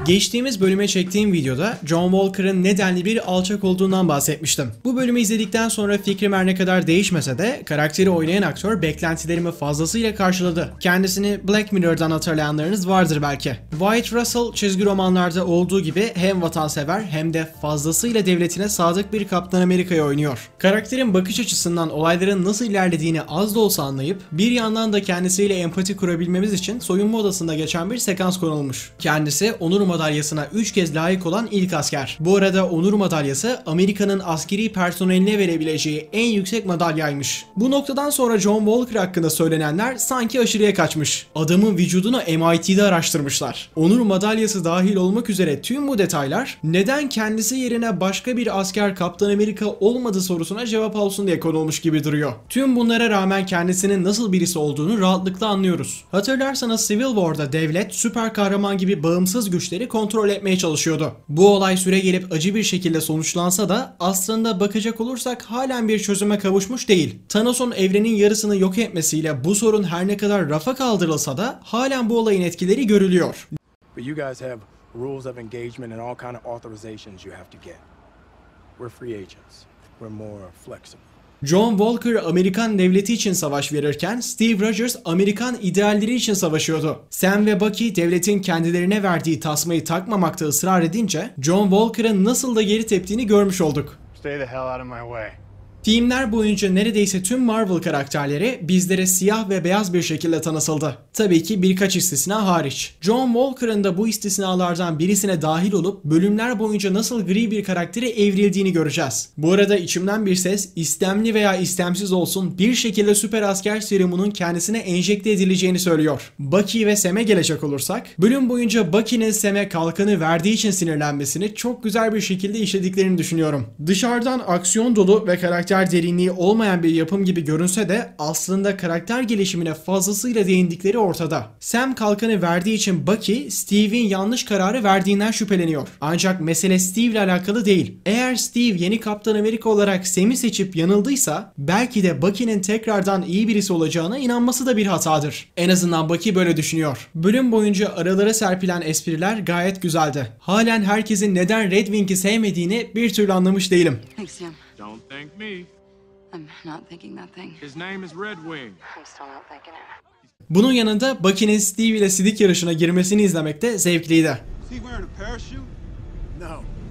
Geçtiğimiz bölüme çektiğim videoda John Walker'ın nedenli bir alçak olduğundan bahsetmiştim. Bu bölümü izledikten sonra fikrim her ne kadar değişmese de karakteri oynayan aktör beklentilerimi fazlasıyla karşıladı. Kendisini Black Mirror'dan hatırlayanlarınız vardır belki. Wyatt Russell çizgi romanlarda olduğu gibi hem vatansever hem de fazlasıyla devletine sadık bir Kaptan Amerika'yı oynuyor. Karakterin bakış açısından olayların nasıl ilerlediğini az da olsa anlayıp bir yandan da kendisiyle empati kurabilmemiz için soyunma odasında geçen bir sekans konulmuş. Kendisi onur madalyasına 3 kez layık olan ilk asker. Bu arada onur madalyası Amerika'nın askeri personeline verebileceği en yüksek madalyaymış. Bu noktadan sonra John Walker hakkında söylenenler sanki aşırıya kaçmış. Adamın vücudunu MIT'de araştırmışlar. Onur madalyası dahil olmak üzere tüm bu detaylar neden kendisi yerine başka bir asker Kaptan Amerika olmadı sorusuna cevap olsun diye konulmuş gibi duruyor. Tüm bunlara rağmen kendisinin nasıl birisi olduğunu rahatlıkla anlıyoruz. Hatırlarsanız Civil War'da devlet süper kahraman gibi bağımsız güçleri kontrol etmeye çalışıyordu. Bu olay süre gelip acı bir şekilde sonuçlansa da aslında bakacak olursak halen bir çözüme kavuşmuş değil. Thanos'un evrenin yarısını yok etmesiyle bu sorun her ne kadar rafa kaldırılsa da halen bu olayın etkileri görülüyor. But you guys have rules of engagement and all kind of authorizations you have to get. We're free agents. We're more flexible. John Walker Amerikan devleti için savaş verirken Steve Rogers Amerikan idealleri için savaşıyordu. Sam ve Bucky devletin kendilerine verdiği tasmayı takmamakta ısrar edince John Walker'ın nasıl da geri teptiğini görmüş olduk. Stay the hell out of my way. Filmler boyunca neredeyse tüm Marvel karakterleri bizlere siyah ve beyaz bir şekilde tanıtıldı. Tabii ki birkaç istisna hariç. John Walker'ın da bu istisnalardan birisine dahil olup bölümler boyunca nasıl gri bir karaktere evrildiğini göreceğiz. Bu arada içimden bir ses istemli veya istemsiz olsun bir şekilde süper asker serumunun kendisine enjekte edileceğini söylüyor. Bucky ve Sam'e gelecek olursak, bölüm boyunca Bucky'nin Sam'e kalkanı verdiği için sinirlenmesini çok güzel bir şekilde işlediklerini düşünüyorum. Dışarıdan aksiyon dolu ve karakter derinliği olmayan bir yapım gibi görünse de aslında karakter gelişimine fazlasıyla değindikleri ortada. Sam kalkanı verdiği için Bucky, Steve'in yanlış kararı verdiğinden şüpheleniyor. Ancak mesele Steve ile alakalı değil. Eğer Steve yeni Kaptan Amerika olarak Sam'i seçip yanıldıysa belki de Bucky'nin tekrardan iyi birisi olacağına inanması da bir hatadır. En azından Bucky böyle düşünüyor. Bölüm boyunca aralara serpilen espriler gayet güzeldi. Halen herkesin neden Red Wing'i sevmediğini bir türlü anlamış değilim. Thanks, Sam. Don't thank me. I'm not thinking that thing. His name is Red Wing. I'm still not thinking it. Bunun yanında Bucky'nin Steve ile sidik yarışına girmesini izlemek de zevkliydi. Is he wearing a parachute? No.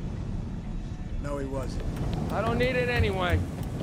No, he wasn't. I don't need it anyway.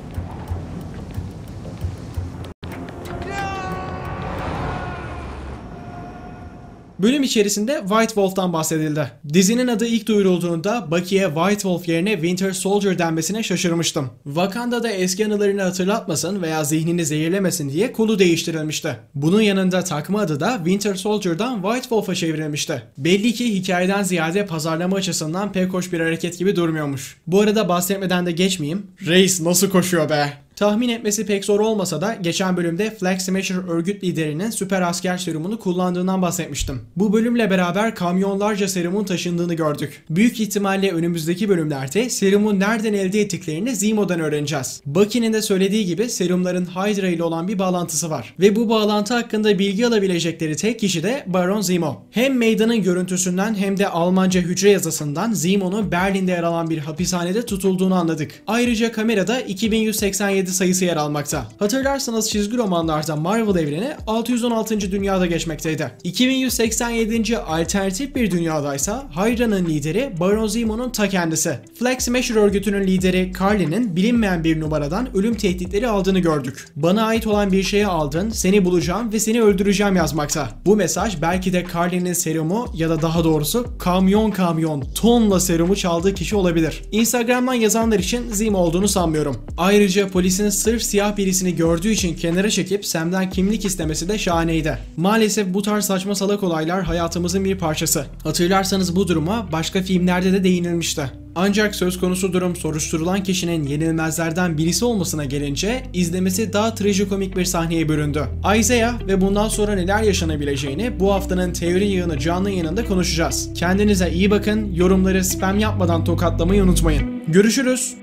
Bölüm içerisinde White Wolf'tan bahsedildi. Dizinin adı ilk duyurulduğunda Bucky'ye White Wolf yerine Winter Soldier denmesine şaşırmıştım. Wakanda'da eski anılarını hatırlatmasın veya zihnini zehirlemesin diye kolu değiştirilmişti. Bunun yanında takma adı da Winter Soldier'dan White Wolf'a çevrilmişti. Belli ki hikayeden ziyade pazarlama açısından pek hoş bir hareket gibi durmuyormuş. Bu arada bahsetmeden de geçmeyeyim. Reis nasıl koşuyor be? Tahmin etmesi pek zor olmasa da geçen bölümde Flag Smasher örgüt liderinin süper asker serumunu kullandığından bahsetmiştim. Bu bölümle beraber kamyonlarca serumun taşındığını gördük. Büyük ihtimalle önümüzdeki bölümlerde serumu nereden elde ettiklerini Zemo'dan öğreneceğiz. Bucky'nin de söylediği gibi serumların Hydra ile olan bir bağlantısı var. Ve bu bağlantı hakkında bilgi alabilecekleri tek kişi de Baron Zemo. Hem meydanın görüntüsünden hem de Almanca hücre yazısından Zemo'nun Berlin'de yer alan bir hapishanede tutulduğunu anladık. Ayrıca kamerada 2187 sayısı yer almakta. Hatırlarsanız çizgi romanlarda Marvel evreni 616. dünyada geçmekteydi. 2187. alternatif bir dünyadaysa Hydra'nın lideri Baron Zemo'nun ta kendisi. Flag Smasher örgütünün lideri Karli'nin bilinmeyen bir numaradan ölüm tehditleri aldığını gördük. Bana ait olan bir şeyi aldın, seni bulacağım ve seni öldüreceğim yazmakta. Bu mesaj belki de Karli'nin serumu ya da daha doğrusu kamyon tonla serumu çaldığı kişi olabilir. Instagram'dan yazanlar için Zemo olduğunu sanmıyorum. Ayrıca polisin sırf siyah birisini gördüğü için kenara çekip Sam'den kimlik istemesi de şahaneydi. Maalesef bu tarz saçma salak olaylar hayatımızın bir parçası. Hatırlarsanız bu duruma başka filmlerde de değinilmişti. Ancak söz konusu durum soruşturulan kişinin yenilmezlerden birisi olmasına gelince izlemesi daha trajikomik bir sahneye büründü. Isaiah ve bundan sonra neler yaşanabileceğini bu haftanın teori yığını canlı yayınında konuşacağız. Kendinize iyi bakın, yorumları spam yapmadan tokatlamayı unutmayın. Görüşürüz.